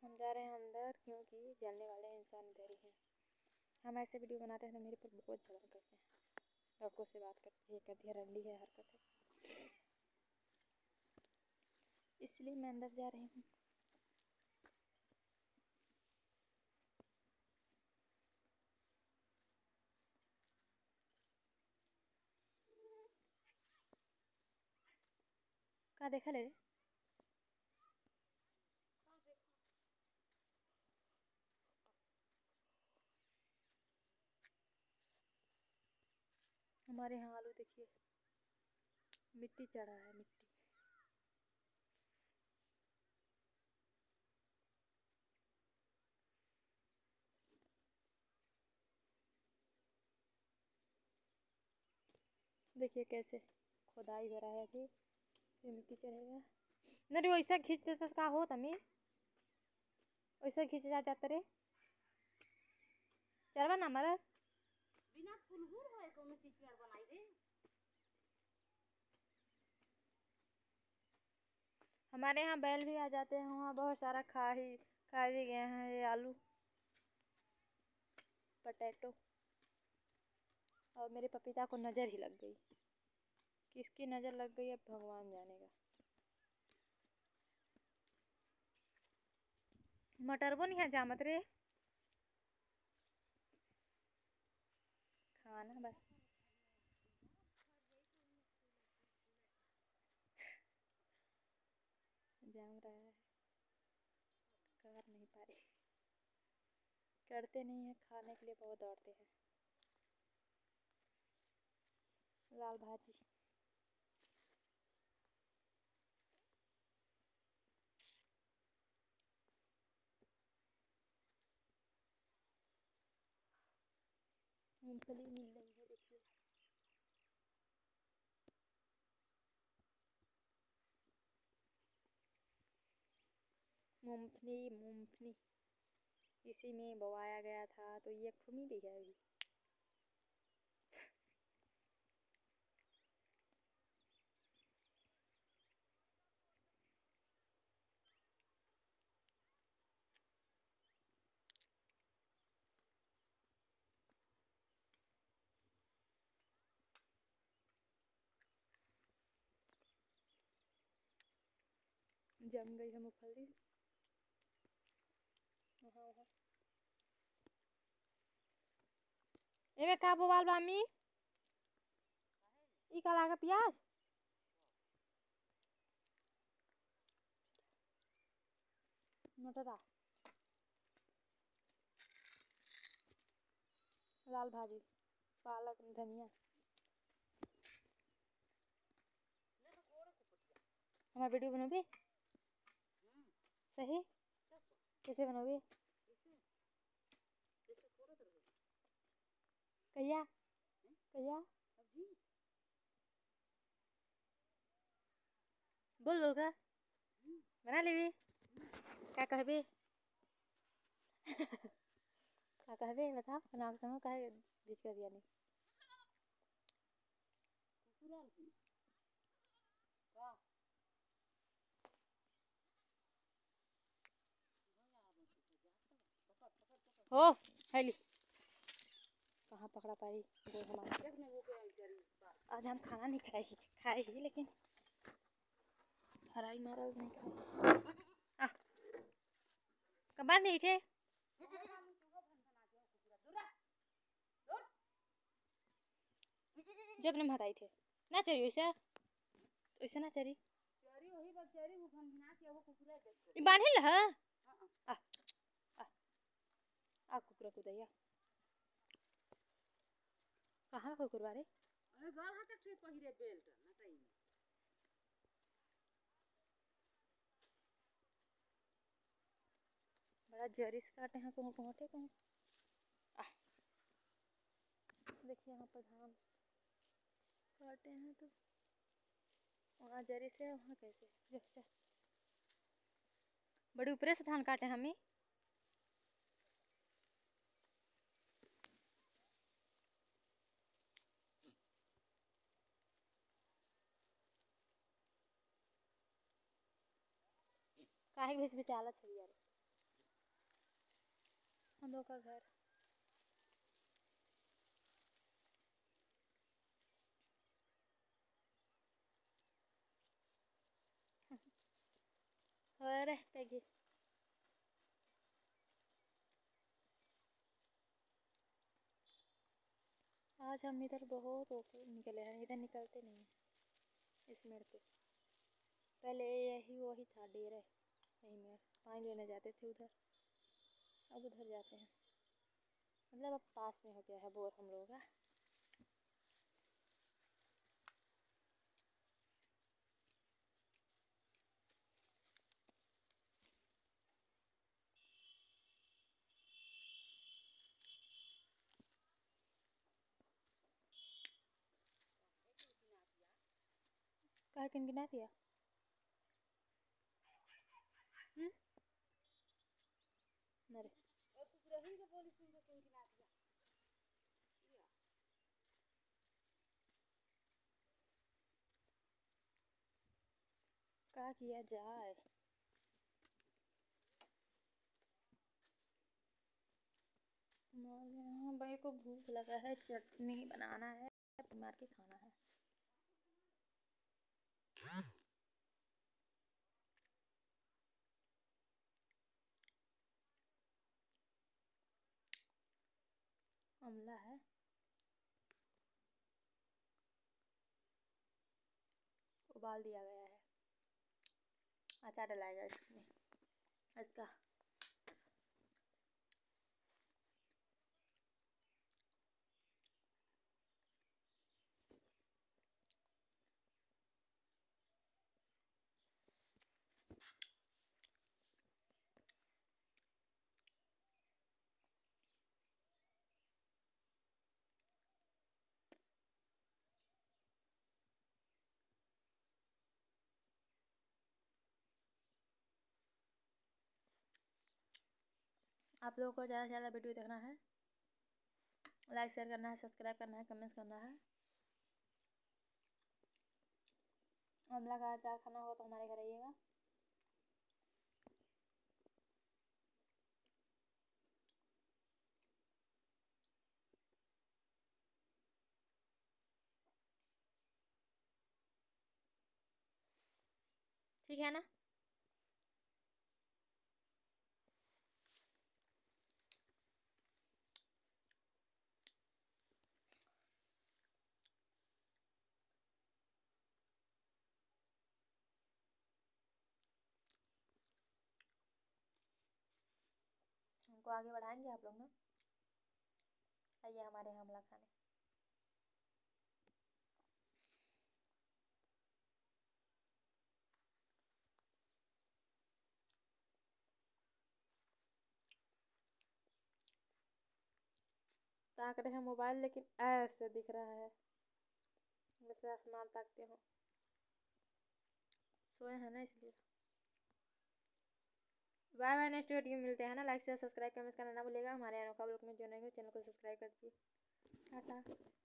हम जा रहे हैं अंदर क्योंकि जलने वाले इंसान इधर ही हैं। हम ऐसे वीडियो बनाते हैं तो मेरे पर बहुत जलन करते हैं, लड़कों से बात करते हैं, कहती है रंडी है हरकत है, इसलिए मैं अंदर जा रही हूँ। का देखा ले हमारे यहाँ आलू देखिए मिट्टी चढ़ा है, मिट्टी। देखिए कैसे खुदाई हो रहा है, अभी फिर मिट्टी चढ़ेगा। नहीं वैसा खींचते तो का हो तमी, वैसा खींच जाता रे चलवा ना हमारा बिना फुलहुर है कोनो चीज पर बनाई दे। हमारे यहाँ बैल भी आ जाते हैं, वहाँ बहुत सारा खा भी गए हैं ये आलू पटेटो। और मेरे पपीता को नज़र ही लग गई, किसकी नज़र लग गई अब भगवान जानेगा। मटर वो नहीं है जामत रे खाना बस जम रहा है, कर नहीं पा रही, करते नहीं है, खाने के लिए बहुत दौड़ते हैं। लाल भाजी मूंगफली मिल रही है, देखिए मूंगफली इसी में बोवाया गया था तो ये खुमी भी है अभी। जम गई है मूंगफली वहाँ। एमे का बोवाल बामी ई का लागा प्याज मटरा लाल भाजी पालक धनिया हमारा वीडियो बनोगे सही कैसे बनोगे कहिया कहिया बोल बोल का बना लेबी क्या कहबे क्या कहबे बताओ नाम समूह कहे बीच कर दिया नहीं हो हैली कहाँ पकड़ा पाई वो हमारे आज हम खाना नहीं खाए ही लेकिन फ्राई मारा नहीं खाए कब नहीं थे जब नहीं हटाई थे ना चली वैसे वैसे ना चली बांधिल है आ कुकुरा कुदैया कहाँ कुकुर बारे घर हाथे ठे पहिरे बेल्ट नटाई में बड़ा जरी से काटे हैं कहूँ कहूँ कहूँ देखिए यहाँ पर धान काटे हैं तो वहाँ जरी से वहाँ कैसे जो बड़ी ऊपरे से धान काटे हमें काहे भेज बेचाला छड़ी यार हम लोग का घर। अरे पैगी आज हम इधर बहुत होके निकले हैं, इधर निकलते नहीं हैं इस मेड़ पे। पहले यही वही था डेरा, यही मेड़ पानी लेने जाते थे उधर, अब उधर जाते हैं। मतलब अब पास में हो गया है बोर हम लोगों का। कहा किनकिना दिया? नरे और कुछ रही के बोली सुन के क्यों गिना दिया? कहा किया जाए। हमारे यहाँ भाई को भूख लगा है, चटनी बनाना है, मार के खाना है। अमला है, उबाल दिया गया है, अचार डलाएगा इसमें इसका। आप लोगों को ज़्यादा से ज़्यादा वीडियो देखना है, लाइक शेयर करना है, सब्सक्राइब करना है, कमेंट्स करना है। अमला का अचार खाना होगा तो हमारे घर आइएगा। ठीक है ना? हमको आगे बढ़ाएंगे आप लोग ना, आइए हमारे यहाँ अमला खाने। ताक रहे हैं मोबाइल, लेकिन ऐसे दिख रहा है जैसे आसमान ताकते हो। सोए हैं ना इसलिए। बाय बाय, नेक्स्ट वीडियो मिलते हैं ना। लाइक शेयर सब्सक्राइब कमेंट्स करना ना भूलिएगा। हमारे अनोखा ब्लॉग में जो नहीं हो चैनल को सब्सक्राइब कर दीजिए। टाटा।